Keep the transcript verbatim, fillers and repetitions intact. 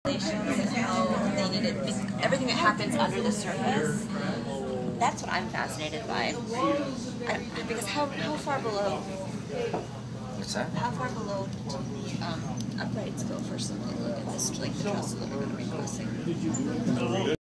and how they need it, everything that happens under the surface. That's what I'm fascinated by. I, because how, how far below? What's that? How far below do the um, uprights go for something like this, like the trusses that we're going to be crossing?